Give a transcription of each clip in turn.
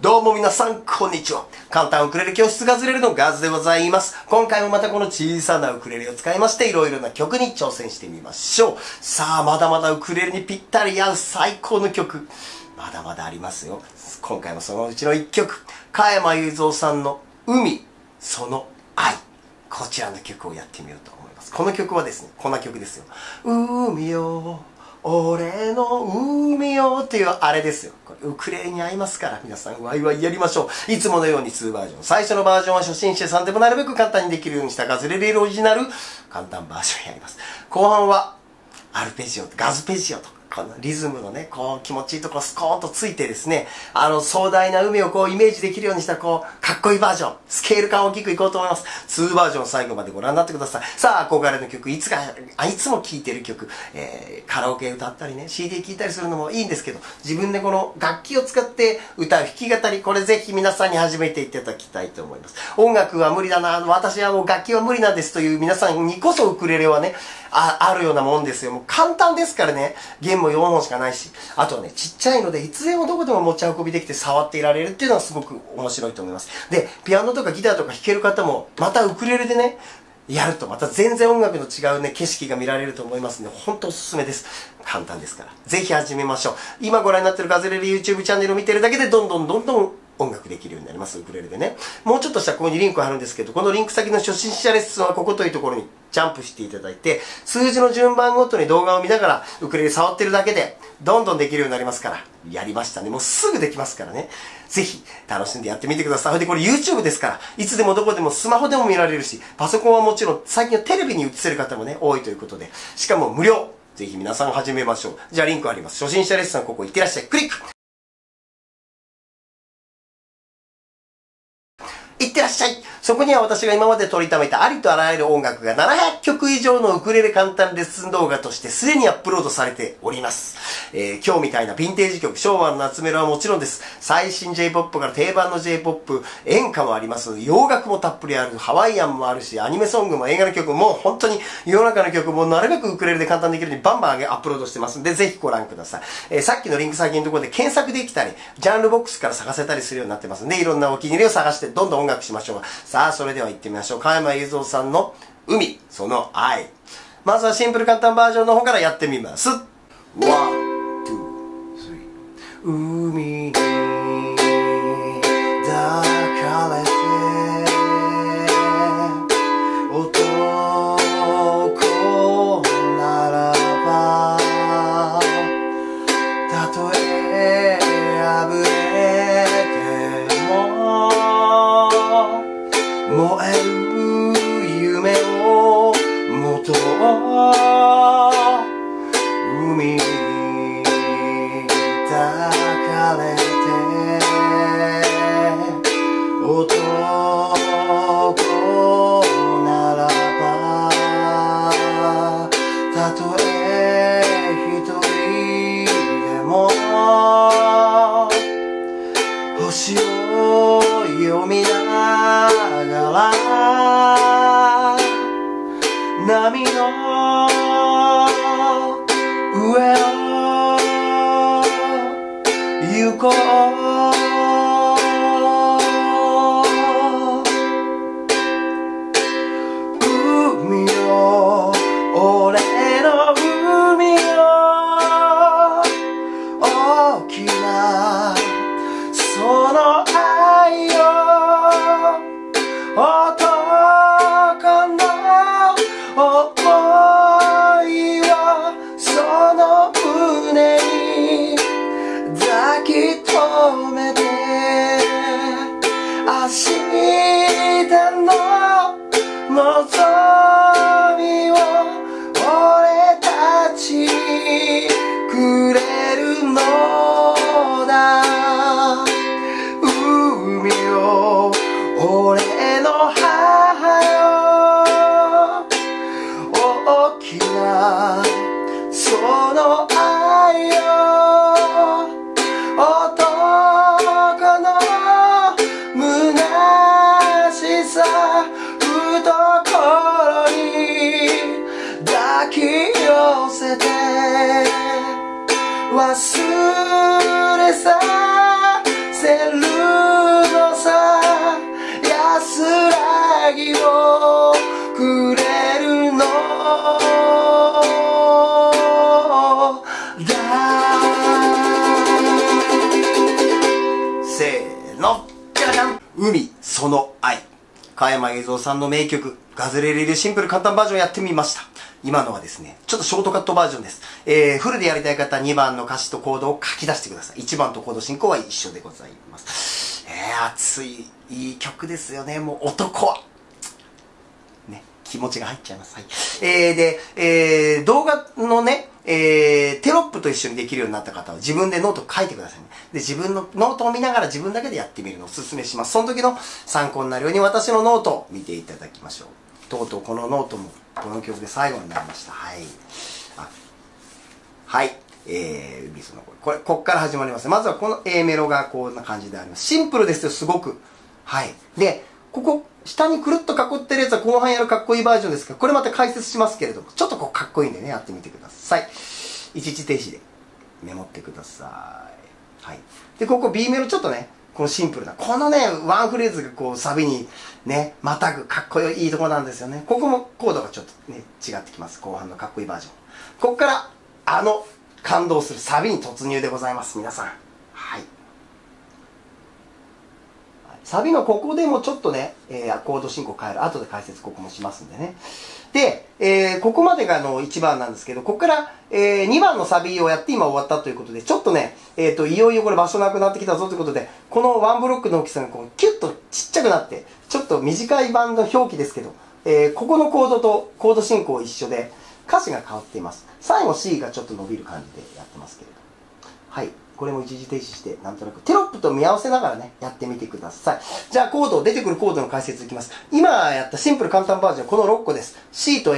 どうも皆さん、こんにちは。簡単ウクレレ教室ガズレレのガズでございます。今回もまたこの小さなウクレレを使いまして、いろいろな曲に挑戦してみましょう。さあ、まだまだウクレレにぴったり合う最高の曲、まだまだありますよ。今回もそのうちの一曲、加山雄三さんの海、その愛。こちらの曲をやってみようと思います。この曲はですね、こんな曲ですよ。海よ、俺の海よっていうあれですよ。これウクレレに合いますから、皆さんワイワイやりましょう。いつものように2バージョン。最初のバージョンは初心者さんでもなるべく簡単にできるようにしたガズレレオリジナル簡単バージョンやります。後半はアルペジオ、ガズペジオとか。このリズムのね、こう気持ちいいところスコーンとついてですね、壮大な海をこうイメージできるようにしたかっこいいバージョン、スケール感大きくいこうと思います。2バージョン最後までご覧になってください。さあ、憧れの曲、いつも聴いてる曲、カラオケ歌ったりね、CD 聴いたりするのもいいんですけど、自分でこの楽器を使って歌う弾き語り、これぜひ皆さんに始めていただきたいと思います。音楽は無理だな、私楽器は無理なんですという皆さんにこそウクレレはね、あるようなもんですよ。もう簡単ですからね。弦も4本しかないし。あとはね、ちっちゃいのでいつでもどこでも持ち運びできて触っていられるっていうのはすごく面白いと思います。で、ピアノとかギターとか弾ける方も、またウクレレでね、やるとまた全然音楽の違うね、景色が見られると思いますので、本当おすすめです。簡単ですから。ぜひ始めましょう。今ご覧になっているガズレレ YouTube チャンネルを見てるだけでどんどん音楽できるようになります、ウクレレでね。もうちょっとしたらここにリンク貼るんですけど、このリンク先の初心者レッスンはここというところにジャンプしていただいて、数字の順番ごとに動画を見ながらウクレレ触ってるだけで、どんどんできるようになりますから。やりましたね。もうすぐできますからね。ぜひ楽しんでやってみてください。それでこれ YouTube ですから、いつでもどこでもスマホでも見られるし、パソコンはもちろん最近はテレビに映せる方もね、多いということで、しかも無料。ぜひ皆さん始めましょう。じゃあリンクあります。初心者レッスンはここ行ってらっしゃい。クリックいってらっしゃい。そこには私が今まで取りためたありとあらゆる音楽が700曲以上のウクレレ簡単レッスン動画としてすでにアップロードされております。今日みたいなヴィンテージ曲、昭和の夏メロはもちろんです。最新 J-POP から定番の J-POP、演歌もあります。洋楽もたっぷりある。ハワイアンもあるし、アニメソングも映画の曲も本当に世の中の曲もなるべくウクレレで簡単にできるようにバンバンアップロードしてますんで、ぜひご覧ください。さっきのリンク先のところで検索できたり、ジャンルボックスから探せたりするようになってますんで、いろんなお気に入りを探してどんどん音楽しましょう。さあ、それでは行ってみましょう。加山雄三さんの海、その愛。まずはシンプル簡単バージョンの方からやってみます。1、2、3。海に抱かれて男ならばたとえ破れても燃える夢を持とう。海に抱かれて男ならばたとえ一人でも星を読みながら波の上を行こう。海よ、俺の海よ、大きなその愛よ、男の想いをその胸に抱き留めて、明日の望みを俺たちにくれるのだ。海よ、俺の母よ、大きなその愛よ、男の虚しさ懐に抱き寄せて忘れさせる栄三さんの名曲、ガズレレでシンプル簡単バージョンやってみました。今のはですね、ちょっとショートカットバージョンです。フルでやりたい方は2番の歌詞とコードを書き出してください。1番とコード進行は一緒でございます。熱い、いい曲ですよね。もう男は。ね、気持ちが入っちゃいます。はい。で、動画のね、テロップと一緒にできるようになった方は自分でノートを書いてくださいね。で、自分のノートを見ながら自分だけでやってみるのをお勧めします。その時の参考になるように私のノートを見ていただきましょう。とうとうこのノートもこの曲で最後になりました。はい。はい。海その声。こっから始まります。まずはこの A メロがこんな感じであります。シンプルですよ、すごく。はい。で、ここ、下にくるっと囲ってるやつは後半やるかっこいいバージョンですから、これまた解説しますけれども、ちょっとこうかっこいいんでね、やってみてください。一時停止でメモってください。はい。で、ここ B メロちょっとね、このシンプルな、このね、ワンフレーズがこうサビにね、またぐかっこいいとこなんですよね。ここもコードがちょっとね、違ってきます。後半のかっこいいバージョン。ここから、感動するサビに突入でございます、皆さん。はい。サビのここでもちょっとね、コード進行変える。後で解説ここもしますんでね。で、ここまでが1番なんですけど、ここから、2番のサビをやって今終わったということで、ちょっとね、いよいよこれ場所なくなってきたぞということで、このワンブロックの大きさがこうキュッとちっちゃくなって、ちょっと短い版の表記ですけど、ここのコードとコード進行一緒で、歌詞が変わっています。最後 C がちょっと伸びる感じでやってますけれど。はい。これも一時停止して、なんとなくテロップと見合わせながらね、やってみてください。じゃあコード、出てくるコードの解説いきます。今やったシンプル簡単バージョン、この6個です。C と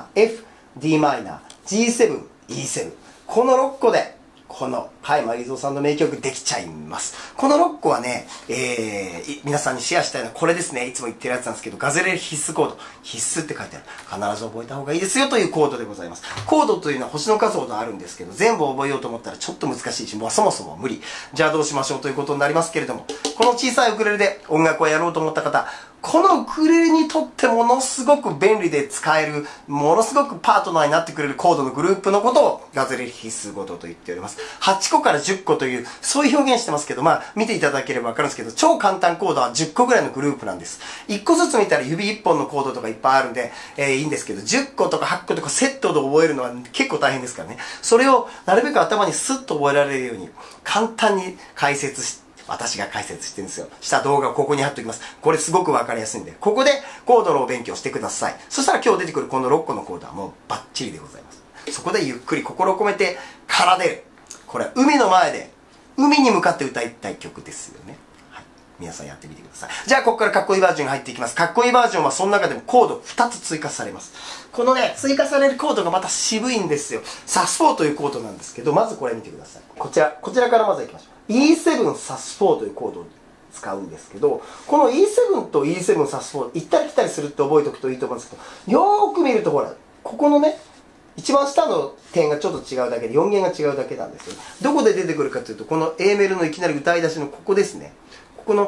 Am、F、d m、G7、E7。この6個で、この加山雄三さんの名曲できちゃいます。この6個はね、皆さんにシェアしたいのはこれですね。いつも言ってるやつなんですけど、ガズレレ必須コード。必須って書いてある。必ず覚えた方がいいですよというコードでございます。コードというのは星の数ほどあるんですけど、全部覚えようと思ったらちょっと難しいし、もうそもそも無理。じゃあどうしましょうということになりますけれども、この小さいウクレレで音楽をやろうと思った方、このウクレレにとってものすごく便利で使える、ものすごくパートナーになってくれるコードのグループのことをガズレレ必須コードと言っております。8個から10個という、そういう表現してますけど、まあ見ていただければわかるんですけど、超簡単コードは10個ぐらいのグループなんです。1個ずつ見たら指1本のコードとかいっぱいあるんで、いいんですけど、10個とか8個とかセットで覚えるのは結構大変ですからね。それをなるべく頭にスッと覚えられるように、簡単に解説して、私が解説してるんですよ。した動画をここに貼っておきます。これすごくわかりやすいんで、ここでコードのお勉強してください。そしたら今日出てくるこの6個のコードはもうバッチリでございます。そこでゆっくり心を込めて奏でる。これは海の前で、海に向かって歌いたい曲ですよね。はい。皆さんやってみてください。じゃあここからかっこいいバージョンに入っていきます。かっこいいバージョンはその中でもコード2つ追加されます。このね、追加されるコードがまた渋いんですよ。サス4というコードなんですけど、まずこれ見てください。こちらからまず行きましょう。E7 サス4というコードを使うんですけど、この E7 と E7 サス4、行ったり来たりするって覚えておくといいと思うんですけど、よーく見るとほら、ここのね、一番下の点がちょっと違うだけで、4弦が違うだけなんですよ。どこで出てくるかというと、この A メロのいきなり歌い出しのここですね。この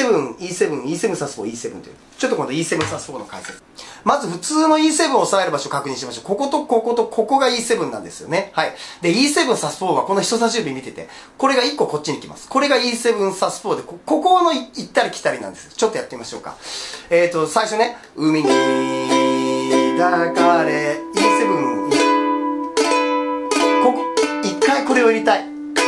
E7 サス4、E7 という。ちょっと今度 E7 サス4の解説。まず普通の E7 を押さえる場所を確認しましょう。こことこことここが E7 なんですよね。はい。で、E7 サス4はこの人差し指見てて、これが1個こっちに来ます。これが E7 サス4で、ここの行ったり来たりなんですよ。ちょっとやってみましょうか。最初ね、海に抱かれ、E7、ここ、一回これを入れたい。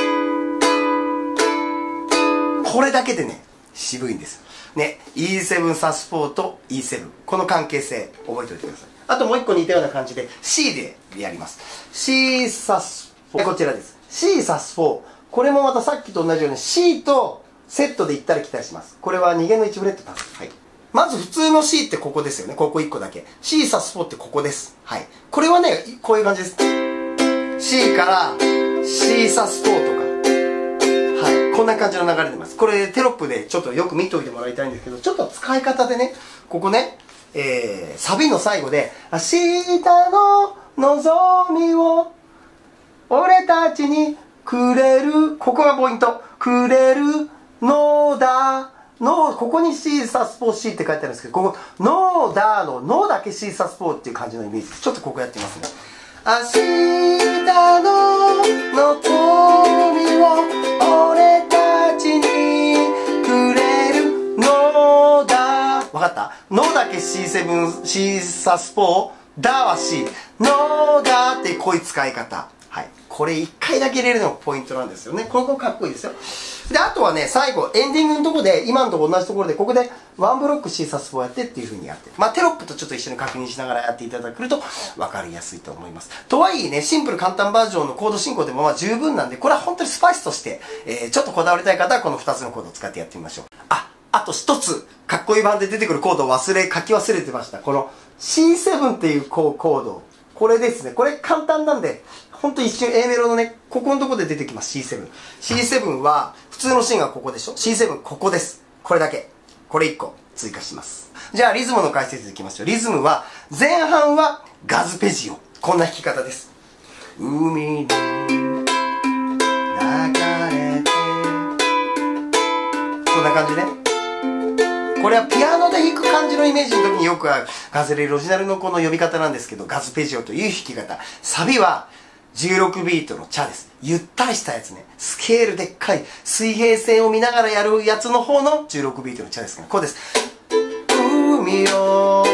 これだけでね、渋いんです。ね、E7 サス4と E7。この関係性、覚えておいてください。あともう一個似たような感じで C でやります。C サス4。こちらです。C サス4。これもまたさっきと同じように C とセットで行ったり来たりします。これは2弦の1フレット足す。はい。まず普通の C ってここですよね。ここ1個だけ。C サス4ってここです。はい。これはね、こういう感じです。C から C サス4とか。こんな感じの流れでます。これテロップでちょっとよく見ておいてもらいたいんですけど、ちょっと使い方でね、ここね、サビの最後で、明日の望みを俺たちにくれる、ここがポイント。くれるのだ。ここに C サス4 C って書いてあるんですけど、ここ、のだの、のだけ C サス4っていう感じのイメージです。ちょっとここやってみますね。明日の望みを俺たちにくれるのだ。わかった？ のだけ C7、シーサスポー、だは C、のがってこういう使い方。はい。これ1回だけ入れるのがポイントなんですよね。ここかっこいいですよ。で、あとはね、最後、エンディングのところで、今のところ同じところで、ここでワンブロック C サスポやってっていう風にやって、まあテロップとちょっと一緒に確認しながらやっていただくと分かりやすいと思います。とはいえね、シンプル簡単バージョンのコード進行でもまあ十分なんで、これは本当にスパイスとして、ちょっとこだわりたい方はこの2つのコードを使ってやってみましょう。あと一つ、かっこいい版で出てくるコードを書き忘れてました。この C7 っていうコード。これですね。これ簡単なんで、ほんと一瞬 A メロのね、ここのとこで出てきます C7。C7 は、普通のシーンがここでしょ ?C7 ここです。これだけ。これ1個追加します。じゃあリズムの解説でいきましょう。リズムは、前半はガズペジオ。こんな弾き方です。海に流れて。こんな感じね。これはピアノで弾く感じのイメージの時によくあるガズレレオリジナルのこの呼び方なんですけど、ガズペジオという弾き方。サビは16ビートのチャです。ゆったりしたやつね。スケールでっかい水平線を見ながらやるやつの方の16ビートのチャですから。こうです。海を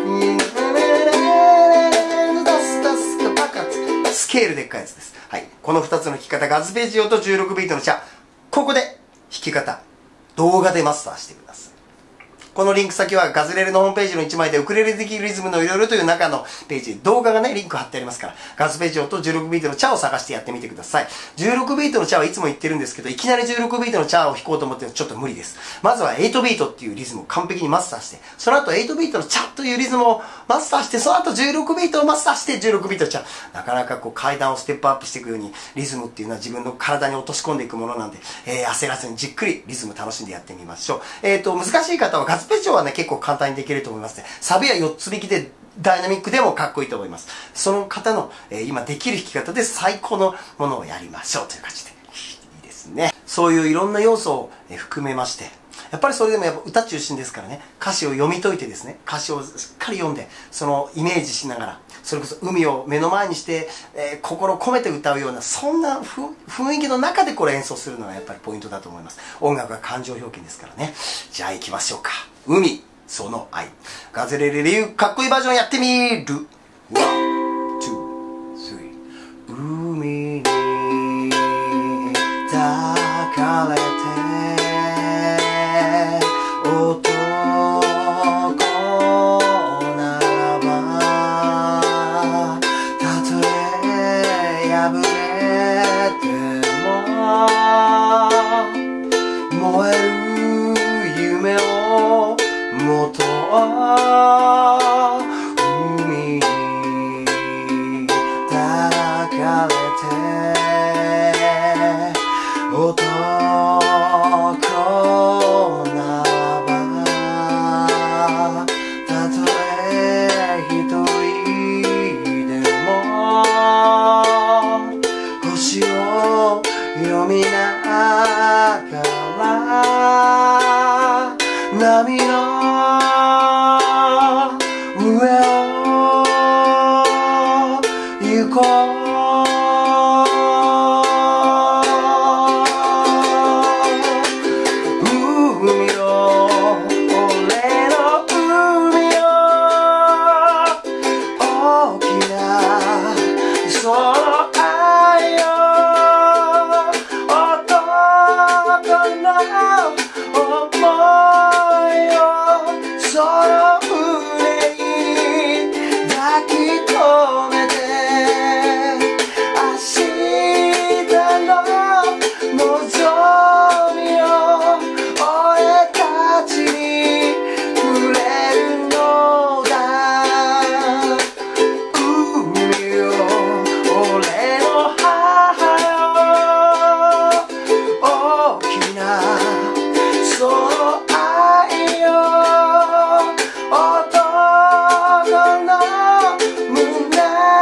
スケールでっかいやつです。はい。この2つの弾き方、ガズペジオと16ビートのチャ。ここで弾き方、動画でマスターしてください。このリンク先はガズレレのホームページの1枚でウクレレ的リズムのいろいろという中のページ、動画がね、リンク貼ってありますから、ガズペジオと16ビートのチャを探してやってみてください。16ビートのチャはいつも言ってるんですけど、いきなり16ビートのチャを弾こうと思ってもちょっと無理です。まずは8ビートっていうリズムを完璧にマスターして、その後8ビートのチャというリズムをマスターして、その後16ビートをマスターして16ビートのチャ。なかなかこう階段をステップアップしていくように、リズムっていうのは自分の体に落とし込んでいくものなんで、焦らずにじっくりリズム楽しんでやってみましょう。難しい方はガズペジオはね、結構簡単にできると思いますね。サビは4つ弾きでダイナミックでもかっこいいと思います。その方の、今できる弾き方で最高のものをやりましょうという感じで。いいですね。そういういろんな要素を含めまして、やっぱりそれでもやっぱ歌中心ですからね、歌詞を読み解いてですね、歌詞をしっかり読んで、そのイメージしながら、それこそ海を目の前にして、心を込めて歌うような、そんな雰囲気の中でこれ演奏するのがやっぱりポイントだと思います。音楽は感情表現ですからね。じゃあ行きましょうか。海。その愛。ガズレレ流かっこいいバージョンやってみる。ワン、ツー、スリー。海に抱かれて男ならば、たとえ破れても燃える夢を元は海に抱かれて男ならば、たとえ一人でも星を読みながら波の上を行こう。海よ、俺の海よ、大きなその愛よ、男の想いよ、その胸に抱き留めて、明日の望みを俺たちにくれるのだ。海よ、俺の母よ、大きなその愛よ、男の胸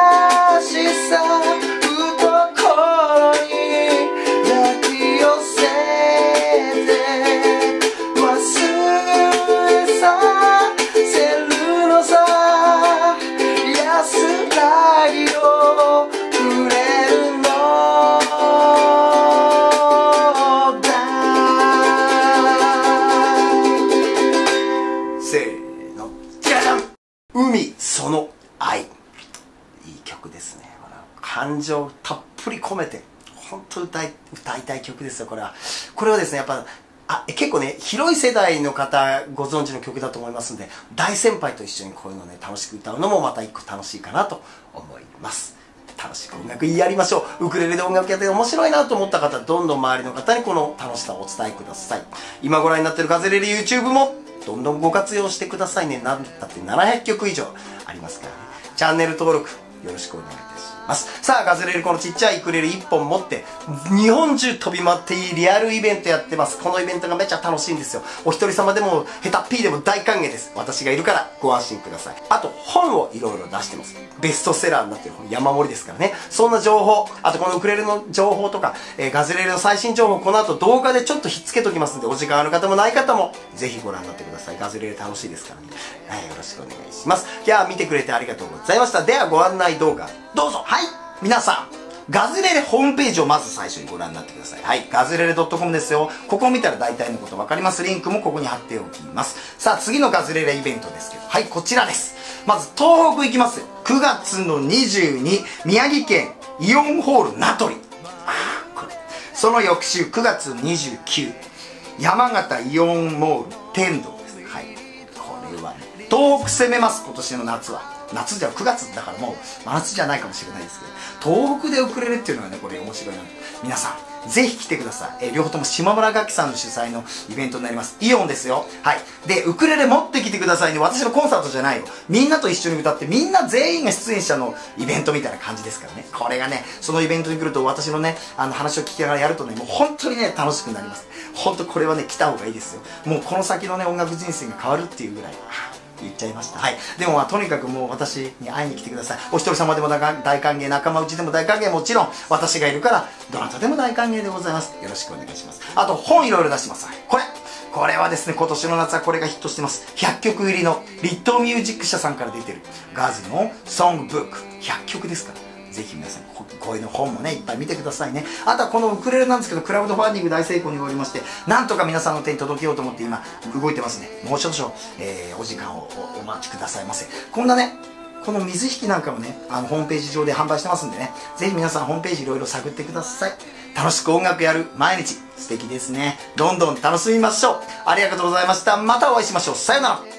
曲ですね。感情たっぷり込めて本当歌いたい曲ですよ。これはですね、やっぱ結構ね、広い世代の方ご存知の曲だと思いますんで、大先輩と一緒にこういうのね、楽しく歌うのもまた一個楽しいかなと思います。楽しく音楽やりましょう。ウクレレで音楽やって面白いなと思った方、どんどん周りの方にこの楽しさをお伝えください。今ご覧になっているガズレレ YouTube もどんどんご活用してくださいね。なんだって700曲以上ありますからね。チャンネル登録よろしくお願いいたします。さあ、ガズレレこのちっちゃいウクレレ1本持って日本中飛び回っていいリアルイベントやってます。このイベントがめちゃ楽しいんですよ。お一人様でもヘタッピーでも大歓迎です。私がいるからご安心ください。あと本をいろいろ出してます。ベストセラーになってる本山盛りですからね。そんな情報、あとこのウクレレの情報とか、ガズレレの最新情報、この後動画でちょっとひっつけときますんで、お時間ある方もない方もぜひご覧になってください。ガズレレ楽しいですからね。よろしくお願いします。じゃあ見てくれてありがとうございました。ではご案内動画どうぞ。はい、皆さんガズレレホームページをまず最初にご覧になってください。はい、ガズレレ .com ですよ。ここを見たら大体のこと分かります。リンクもここに貼っておきます。さあ、次のガズレレイベントですけど、はい、こちらです。まず東北行きますよ。9月の22、宮城県イオンホール名取。その翌週9月29、山形イオンモール天童です。はい、これはね、東北攻めます。今年の夏は夏じゃ9月だからもう真夏じゃないかもしれないですけど、東北でウクレレっていうのはね、これ面白いな。皆さんぜひ来てください。両方とも島村楽器さんの主催のイベントになります。イオンですよ。はい。で、ウクレレ持ってきてくださいね。私のコンサートじゃないよ。みんなと一緒に歌って、みんな全員が出演者のイベントみたいな感じですからね。これがね、そのイベントに来ると私のね、話を聞きながらやるとね、もう本当にね、楽しくなります。本当これはね、来た方がいいですよ。もうこの先のね、音楽人生が変わるっていうぐらい。言っちゃいました。はい。でもとにかくもう私に会いに来てください。お一人様でも大歓迎、仲間内でも大歓迎、もちろん私がいるからどなたでも大歓迎でございます。よろしくお願いします。あと本いろいろ出してます。はい、これはですね、今年の夏はこれがヒットしてます。100曲入りのリットーミュージック社さんから出てるガズのソングブック100曲ですから、ぜひ皆さんこういうの本もねいっぱい見てくださいね。あとはこのウクレレなんですけど、クラウドファンディング大成功におりまして、なんとか皆さんの手に届けようと思って今動いてますね。もう少々、お時間をお待ちくださいませ。こんなね、この水引なんかもね、ホームページ上で販売してますんでね、ぜひ皆さんホームページいろいろ探ってください。楽しく音楽やる毎日素敵ですね。どんどん楽しみましょう。ありがとうございました。またお会いしましょう。さようなら。